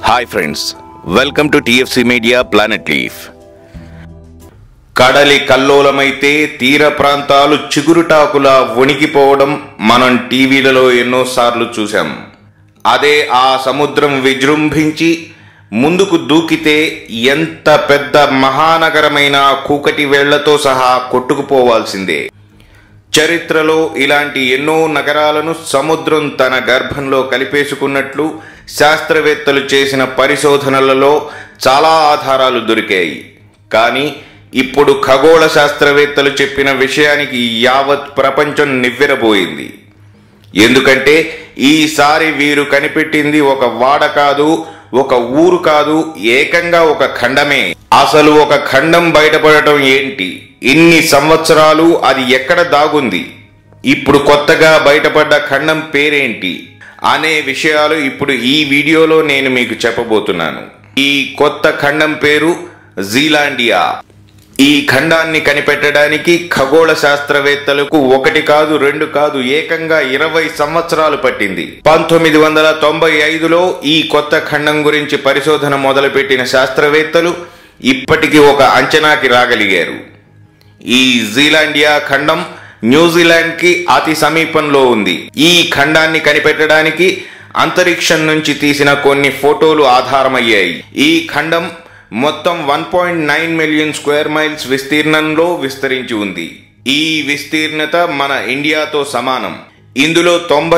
Hi friends, welcome to TFC Media Planet Leaf. కడలి కల్లోలమైతే తీర ప్రాంతాలు చిగురుటాకులా వణికిపోవడం మనం టీవీలలో ఎన్నోసార్లు చూసాం. అదే ఆ సముద్రం విజృంభించి ముందుకు దూకితే ఎంత పెద్ద మహానగరమైన కూకటి వేళ్లతో సహా కొట్టుకుపోవాల్సిందే. చరిత్రలో ఇలాంటి ఎన్నో నగరాలను సముద్రం తన గర్భంలో కలిపేసుకున్నట్లు శాస్త్రవేత్తలు చేసిన పరిశోధనలలో చాలా ఆధారాలు దొరికాయి. కానీ ఇప్పుడు ఖగోళ శాస్త్రవేత్తలు చెప్పిన విషయానికి యావత్ ప్రపంచం నివ్వెరబోయింది. ఎందుకంటే ఈసారి వీరు కనిపెట్టింది ఒక వాడ కాదు, ఒక ఊరు కాదు, ఏకంగా ఒక ఖండమే. అసలు ఒక ఖండం బయటపడటం ఏంటి, ఇన్ని సంవత్సరాలు అది ఎక్కడ దాగుంది, ఇప్పుడు కొత్తగా బయటపడ్డ ఖండం పేరేంటి అనే విషయాలు ఇప్పుడు ఈ వీడియోలో నేను మీకు చెప్పబోతున్నాను. ఈ కొత్త ఖండం పేరు జీలాండియా. ఈ ఖండాన్ని కనిపెట్టడానికి ఖగోళ శాస్త్రవేత్తలకు ఒకటి కాదు, రెండు కాదు, ఏకంగా 20 సంవత్సరాలు పట్టింది. 1995లో ఈ కొత్త ఖండం గురించి పరిశోధన మొదలుపెట్టిన శాస్త్రవేత్తలు ఇప్పటికీ ఒక అంచనాకి రాగలిగారు. ఈ జీలాండియా ఖండం న్యూజిలాండ్కి అతి సమీపంలో ఉంది. ఈ ఖండాన్ని కనిపెట్టడానికి అంతరిక్షం నుంచి తీసిన కొన్ని ఫోటోలు ఆధారమయ్యాయి. ఈ ఖండం మొత్తం 1.9 మిలియన్ స్క్వేర్ మైల్స్ విస్తీర్ణంలో విస్తరించి ఉంది. ఈ విస్తీర్ణత మన ఇండియాతో సమానం. ఇందులో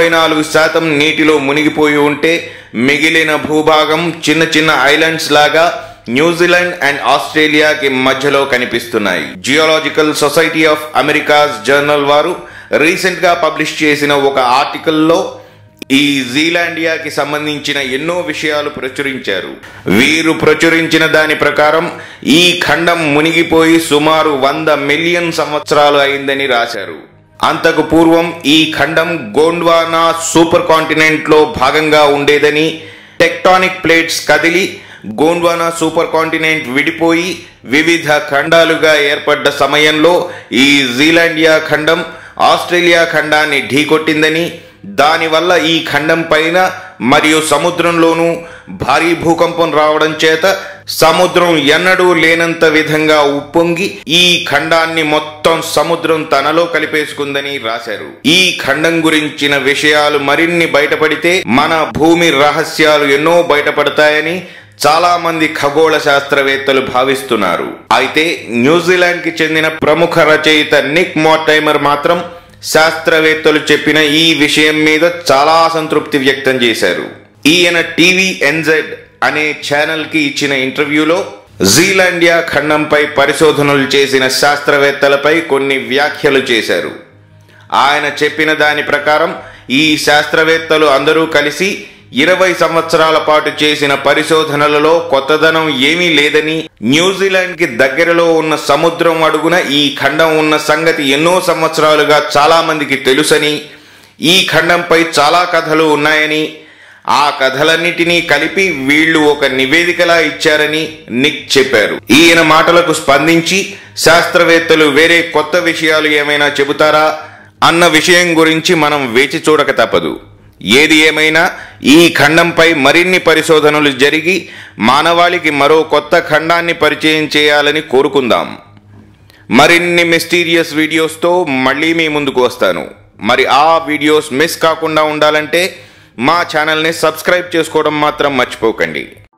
94% నీటిలో మునిగిపోయి ఉంటే మిగిలిన భూభాగం చిన్న చిన్న ఐలాండ్స్ లాగా న్యూజిలాండ్ అండ్ ఆస్ట్రేలియాకి మధ్యలో కనిపిస్తున్నాయి. Geological society of America's journal వారు రీసెంట్ గా పబ్లిష్ చేసిన ఒక ఆర్టికల్లో ఈ జీలాండియాకి సంబంధించిన ఎన్నో విషయాలు ప్రచురించారు. వీరు ప్రచురించిన దాని ప్రకారం ఈ ఖండం మునిగిపోయి సుమారు 100 మిలియన్ సంవత్సరాలు అయిందని రాశారు. అంతకు పూర్వం ఈ ఖండం గోండ్వానా సూపర్ కాంటినెంట్ లో భాగంగా ఉండేదని, టెక్టానిక్ ప్లేట్స్ కదిలి గోండ్వానా సూపర్ కాంటినెంట్ విడిపోయి వివిధ ఖండాలుగా ఏర్పడ్డ సమయంలో ఈ జీలాండియా ఖండం ఆస్ట్రేలియా ఖండాన్ని ఢీకొట్టిందని, దానివల్ల ఈ ఖండం పైన మరియు సముద్రంలోనూ భారీ భూకంపం రావడం చేత సముద్రం ఎన్నడూ లేనంత విధంగా ఉప్పొంగి ఈ ఖండాన్ని మొత్తం సముద్రం తనలో కలిపేసుకుందని రాశారు. ఈ ఖండం గురించిన విషయాలు మరిన్ని బయటపడితే మన భూమి రహస్యాలు ఎన్నో బయటపడతాయని చాలా మంది ఖగోళ శాస్త్రవేత్తలు భావిస్తున్నారు. అయితే న్యూజిలాండ్ కి చెందిన ప్రముఖ రచయిత నిక్ మోర్టైమర్ మాత్రం శాస్త్రవేత్తలు చెప్పిన ఈ విషయం మీద చాలా అసంతృప్తి వ్యక్తం చేశారు. ఈయన TVNZ అనే ఛానల్ కి ఇచ్చిన ఇంటర్వ్యూలో జీలాండియా ఖండంపై పరిశోధనలు చేసిన శాస్త్రవేత్తలపై కొన్ని వ్యాఖ్యలు చేశారు. ఆయన చెప్పిన దాని ప్రకారం ఈ శాస్త్రవేత్తలు అందరూ కలిసి 20 సంవత్సరాల పాటు చేసిన పరిశోధనలలో కొత్తదనం ఏమీ లేదని, న్యూజిలాండ్ కి దగ్గరలో ఉన్న సముద్రం అడుగున ఈ ఖండం ఉన్న సంగతి ఎన్నో సంవత్సరాలుగా చాలా మందికి తెలుసని, ఈ ఖండంపై చాలా కథలు ఉన్నాయని, ఆ కథలన్నిటినీ కలిపి వీళ్లు ఒక నివేదికలా ఇచ్చారని నిక్ చెప్పారు. ఈయన మాటలకు స్పందించి శాస్త్రవేత్తలు వేరే కొత్త విషయాలు ఏమైనా చెబుతారా అన్న విషయం గురించి మనం వేచి చూడక తప్పదు. ఏది ఏమైనా ఈ ఖండంపై మరిన్ని పరిశోధనలు జరిగి మానవాళికి మరో కొత్త ఖండాన్ని పరిచయం చేయాలని కోరుకుందాం. మరిన్ని మిస్టీరియస్ వీడియోస్తో మళ్ళీ మీ ముందుకు వస్తాను. మరి ఆ వీడియోస్ మిస్ కాకుండా ఉండాలంటే మా ఛానల్ని సబ్స్క్రైబ్ చేసుకోవడం మాత్రం మర్చిపోకండి.